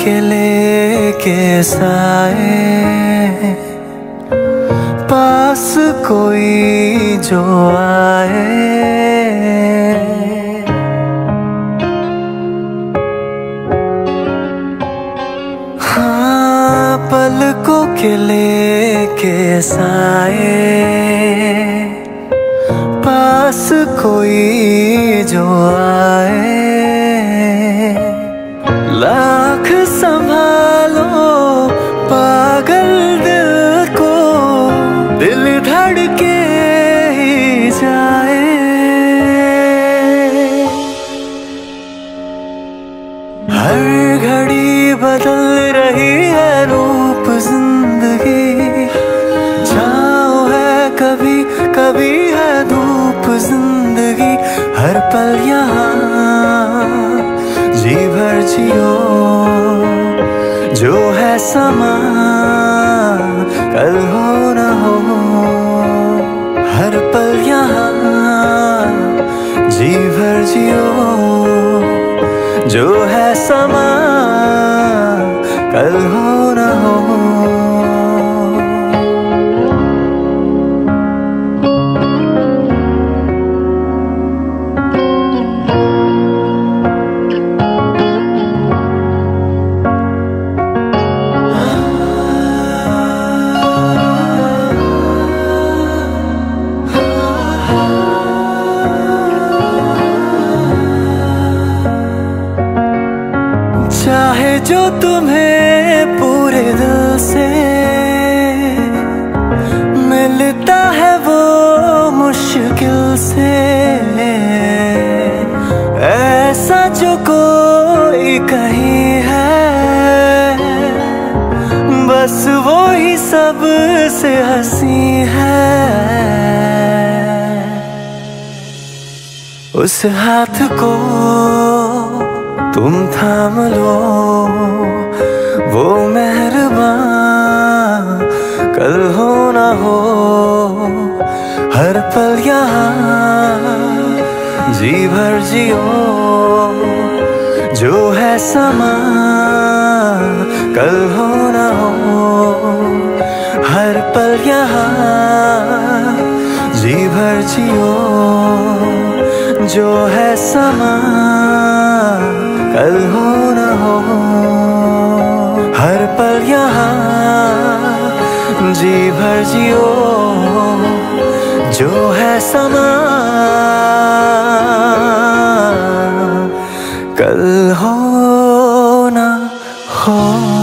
के लेके साए, पास कोई जो आए। हाँ, पलकों के लेके साए, पास कोई जो आए। लाख संभालो पागल दिल को, दिल धड़के ही जाए। हर घड़ी बदल रही है रूप जिंदगी, छाँव है कभी कभी है धूप जिंदगी। हर पल यहाँ जी भर जियो, जो है समा कल हो न हो। हर पल यहाँ जी भर जियो, जो है समा कल हो न हो। चाहे जो तुम्हें पूरे दिल से मिलता है वो मुश्किल से, ऐसा जो कोई कहीं है, बस वो ही सबसे हंसी है। उस हाथ को तुम थाम लो, वो मेहरबान कल हो ना हो। हर पल यहाँ जी भर जियो, जो है समा कल हो ना हो। हर पल यहाँ जी भर जियो, जो है समा कल हो न हो। हर पल यहाँ जी भर जियो, जो है समा कल हो न हो।